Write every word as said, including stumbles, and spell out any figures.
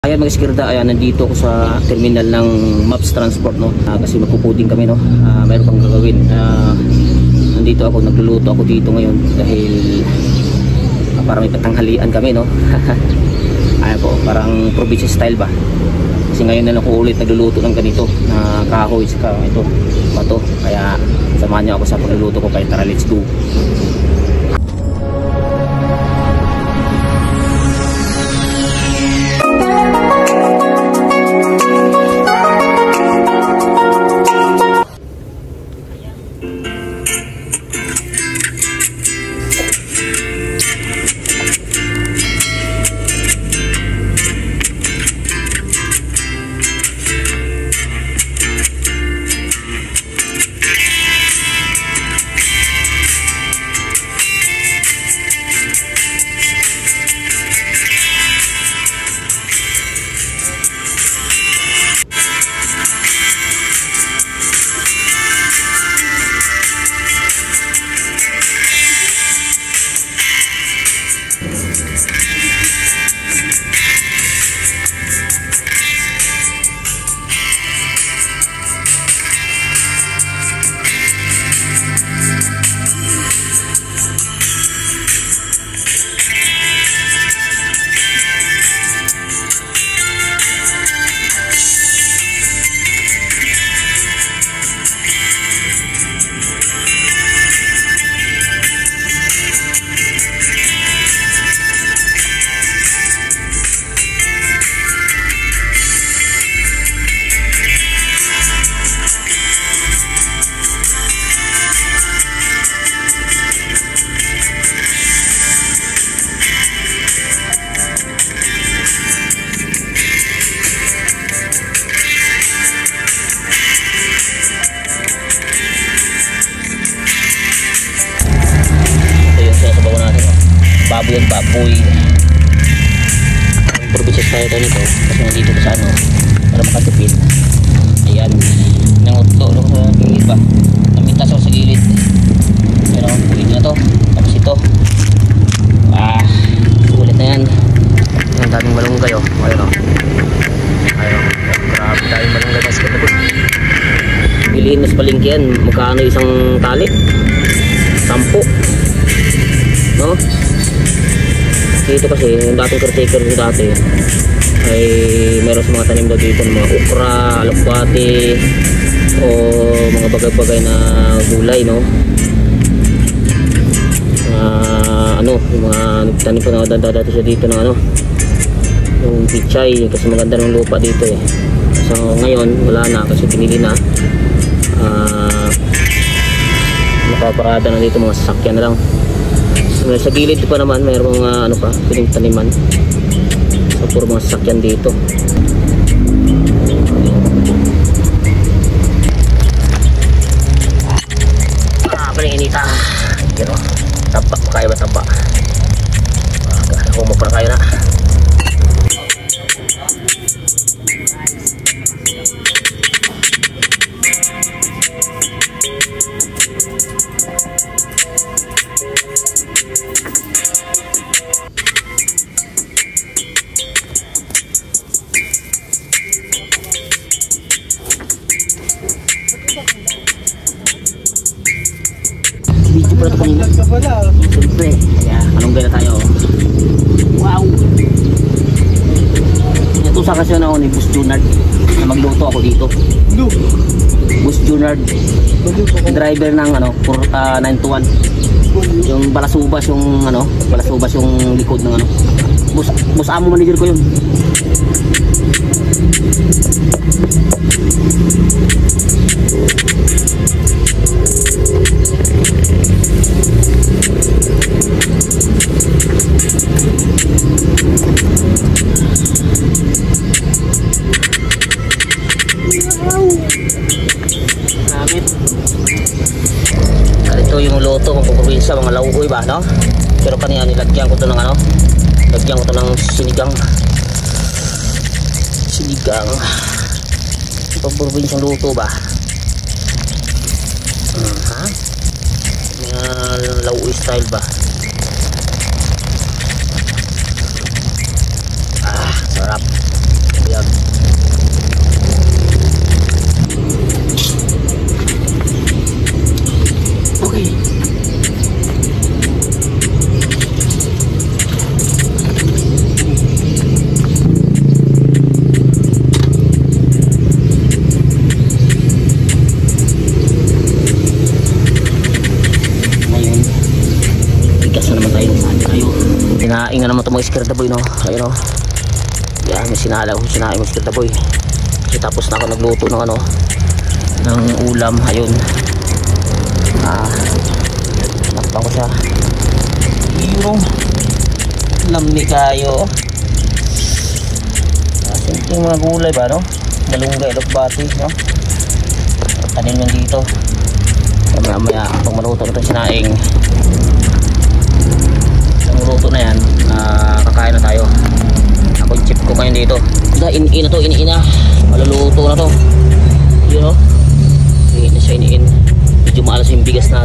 Ayan mga skirda, ayan, nandito ako sa terminal ng Maps Transport, no? Uh, kasi magpupuding kami, no? Uh, mayroon pang gagawin. Uh, nandito ako, nagluluto ako dito ngayon dahil uh, parang may patanghalian kami, no? Ayan po, parang probinsya style ba? Kasi ngayon na lang ako ulit nagluluto ng ganito na kahoy saka ito, bato. Kaya samahan niyo ako sa pagluluto ko, kaya tara, let's go. Baboy at baboy. Probinsya tayo tayo nito kasi nandito ko sa ano para makatipid. Ayan, nangutlo lang sa gilid ba, namintas ako sa gilid. Pero ulit na to, tapos ito ah, ulit na yan. Yung daming malunggay oh, ayun o ayun, grabe tayong malunggay na skip na po. Piliin mo sa palengke yan, magkano isang tali? Sampo, no? Dito kasi yung dating caretaker ko dati ay meron sa mga tanim daw dito ng mga ukra, alokbati o mga bagay-bagay na gulay, no? Uh, ano, yung mga tanim pa na dati siya dito ng ano, yung pichay, kasi maganda ng lupa dito eh. So ngayon wala na kasi pinili na. Uh, nakaparada na dito mga sasakyan na lang. Sa gilid pa naman mayroong mga ano pa, piling taniman. So puro mga sasakyan dito. Ah, paling inita. Pero tabak pa kayo ba tabak? Ah, humo pa kayo na. Video pala ito kanina. Siyempre, kaya malunggay na tayo. Wow! Ito sa kasi na ako ni Bus Junard na magluto ako dito. Bus Junard, driver ng ano, uh, nine to one. Yung balasubas yung ano, balasubas yung likod ng ano. Bus, bus amo manager ko yun. Ito yung loto kung probinsya, mga lauhoy ba, no? Pero kanina nilagyan ko to ng ano, lagyan ko to ng sinigang sinigang pang probinsyang luto ba. Hmm, ha? Mga lauhoy style ba. Ah, sarap. Ayan. Okay. Sinaing na naman ito mga iskirta boy, no? Ayun, no? Yan, may sinala ko, sinaing mga iskirta boy. Kasi tapos na ako nagluto ng ano, ng ulam. Ayun. Ah, nakpan ko siya. Yung lamni kayo. Ah, simpleng mga gulay ba, no? Malunggay, lokbati, no? Tanin lang dito. Maya maya, pag maluto na itong sinaing, luto na yan, uh, kakain na tayo. Ako chip ko ngayon dito. Da, in-in na to, in-in na. Maluluto na to. Yun, no? In na siya, in-in. Medyo maalas yung bigas na